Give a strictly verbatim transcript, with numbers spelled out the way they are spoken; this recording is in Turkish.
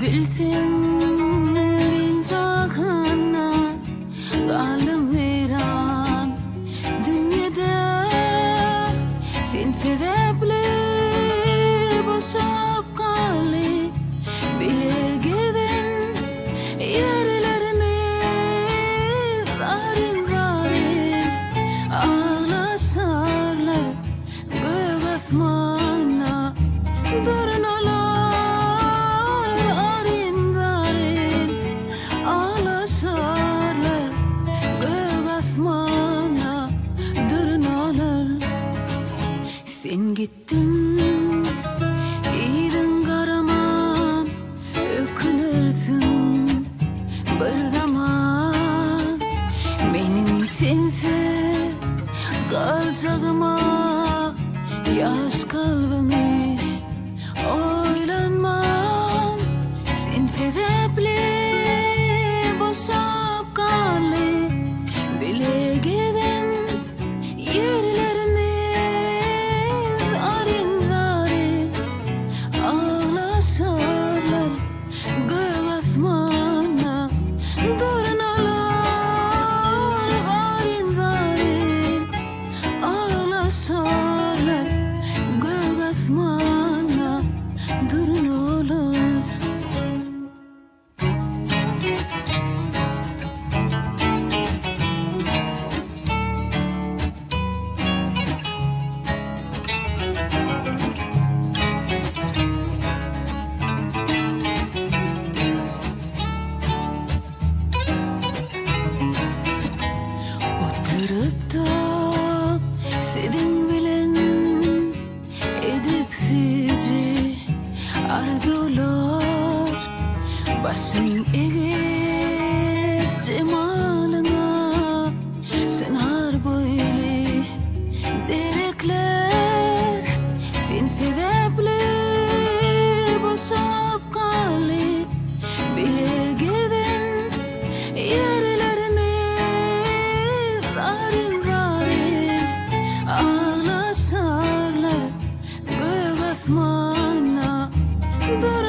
Bilsen cahana galım veran dünyada sen sebeple boşap kali bile giden yerlerimi darin darin ağlaşarlar gök asmana durnalar. Sen gittin, iyiden karaman, ökünürsün bir zaman. Benim sensiz kalacağıma yaş kalbini oylanmam. Sen sebeple boşap kalı bile giden yerlerimi ağlaşarlar gök asmana durnalar. Oturup da senin bilen edipsizce arzular başın eğer cemalına sınar böyle derekler. Sen sebeple boşap kalı bile giden yerlerimi darin darin ağlaşarlar gök asmana dur.